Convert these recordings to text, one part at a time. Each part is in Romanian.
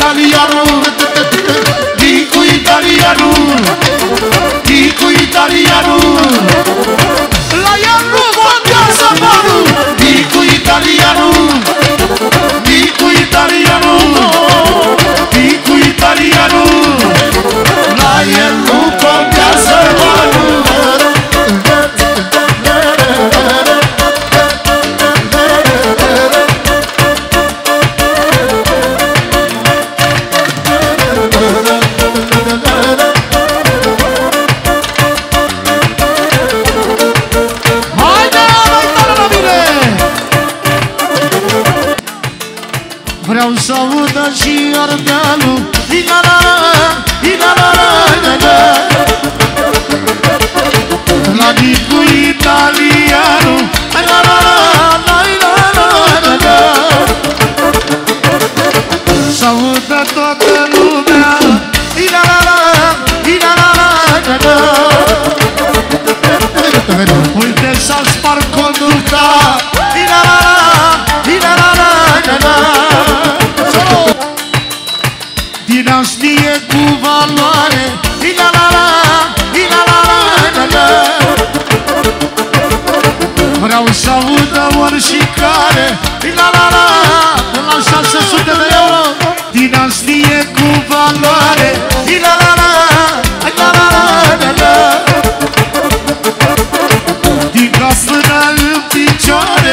italianul, Nicu italianul, Nicu italianul. La el nu contează banul, Nicu italianul, Nicu italianul, Nicu italianul. La el nu contează banul. Vreau să audă și Ardealul, la Nicu italianul, să audă toată lumea, uite s-a spart conducta, dinastie cu valoare, vreau să audă oricare, de la 600 de euro. Dinastie cu valoare, din cap până în picioare,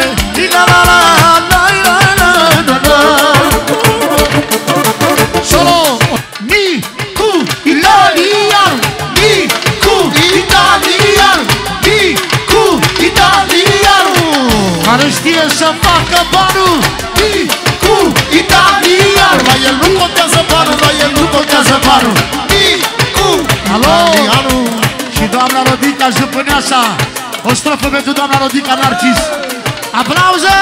solo Nicu italian, Nicu italian, Nicu italian, care știe să facă banul, Nicu italian. La el nu contează banul, la el nu contează banul, Nicu italian. Și doamna Rodica Jupâneasa, o strofă pentru doamna Rodica Narcis. Aplauze!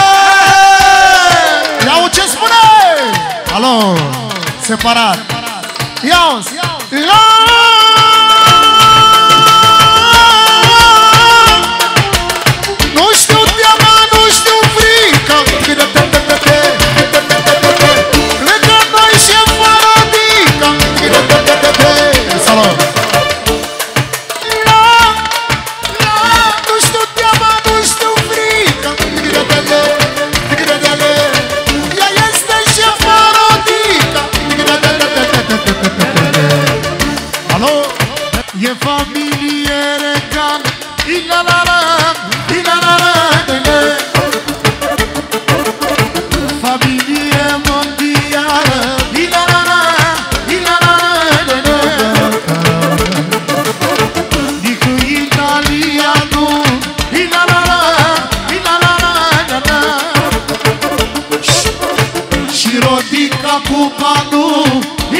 Iau ce spune! Alo, separat. Iau-ți! Nu știu teama, nu știu frică, lângă noi și fără adică. Salut! Nu știu teama, nu știu frică, ea este și fără adică. Alo? E familie regal, familie mondială, Nicu italianul, și Rodica cu banul,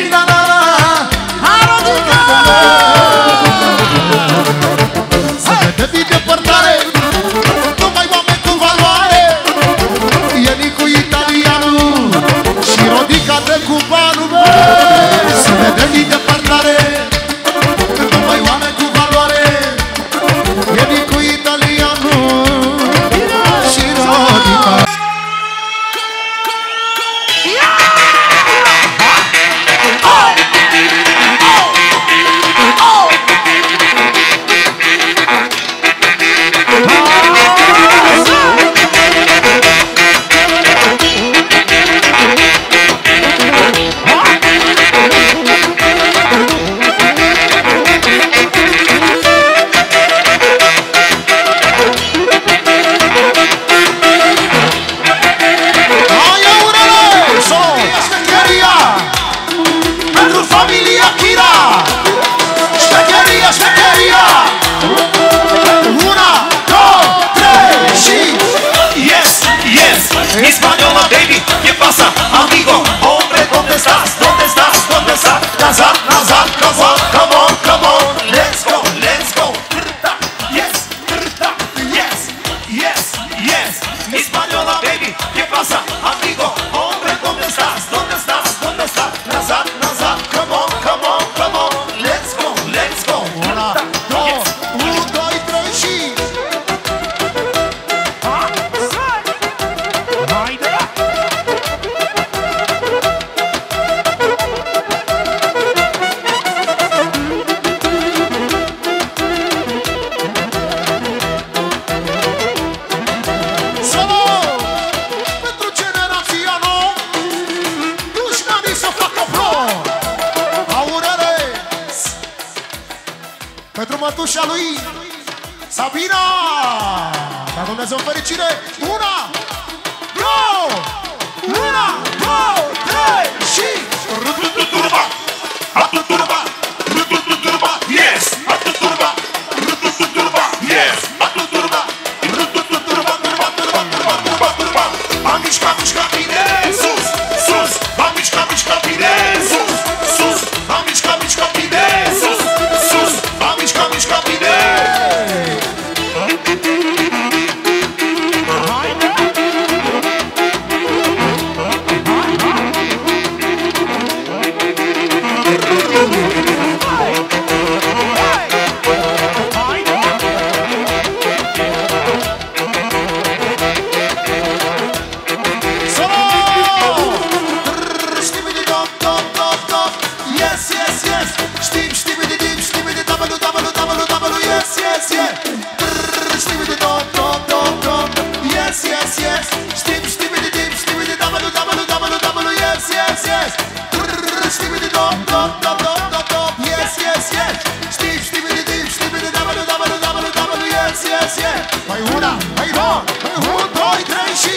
să vede din depărtare, numai oameni cu valoare. E Nicu italianul și Rodica de cu banul, să vede din depărtare, numai oameni cu valoare. E Nicu italianul și Rodica. Oh! mătușa lui Sabina. Ca Dumnezeu fericire. Una, două, una, două, trei și Turba, turba, turba, yes, turba, turba, yes, turba, turba. Am mișcat, mișcat bine, sus, sus. Am mișcat, mișcat bine, sus, sus. Am mișcat, mișcat bine, sus, sus. Am mișcat, mișcat bine. Mai una, mai două, mai un, doi, trei și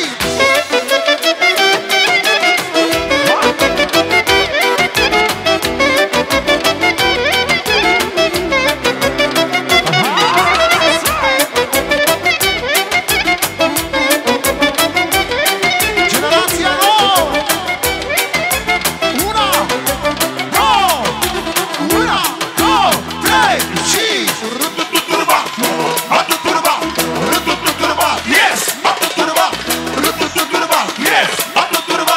generația nouă. Una, două, trei și Turba, turba, turba, yes, turba, turba, yes, turba,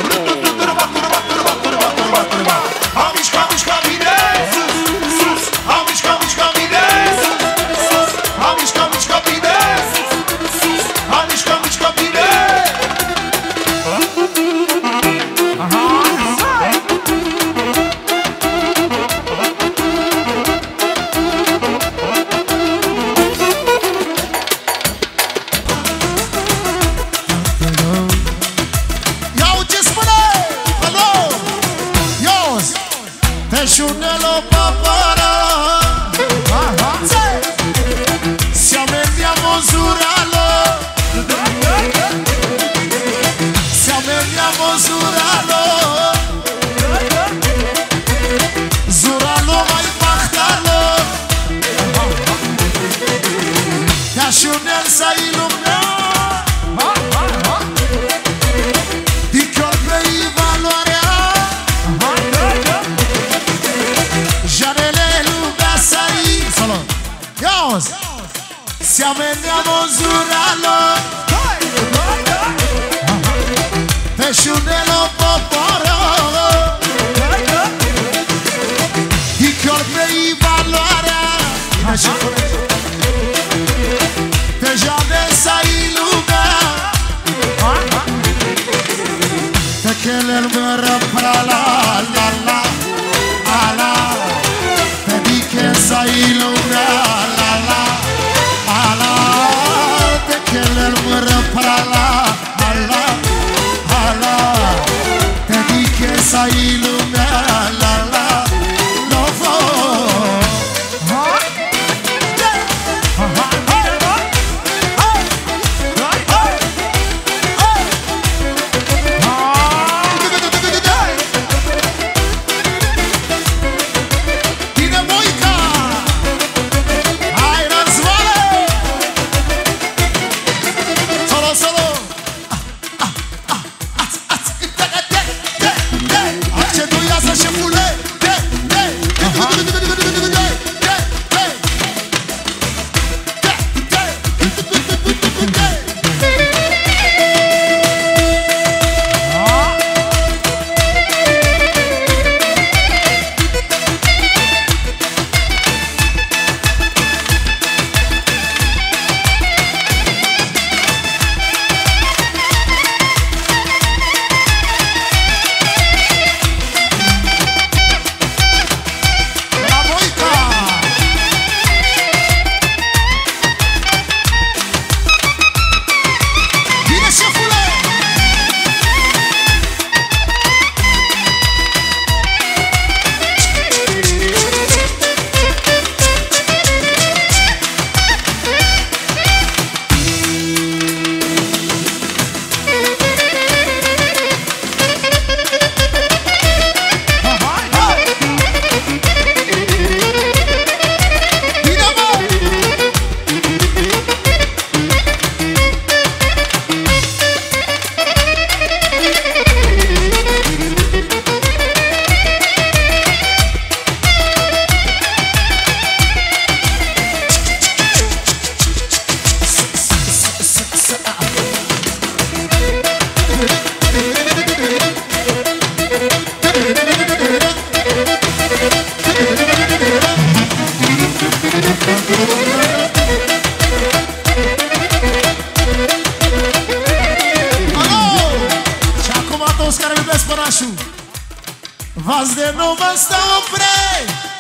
turba. Am mișcat, mișcat bine, sus, sus. Am mișcat, mișcat bine, sus, sus. Am mișcat, mișcat bine, sus, sus. Am mișcat, mișcat bine. Iau ce spune! Alo! Ios! Te șunelo papara! Siamo andiamo zuralo! Siamo andiamo zuralo! Zuralo mai pahtalo! Te șunel să ilumina! Di colpei valoarea Janele lumea sări Solo Ios Siamo andiamo zuralo Te șunelo poporo Di colpei valoarea Te jade sări lumea Te kelel mără pra la la la ala Te diche sai lumea la la ala Te kelel mără pra la ala ala Te diche sai lumea la la lovo Tine Moica Hai răzvare Solo, solo Accentuia Azi de nu mă stau opre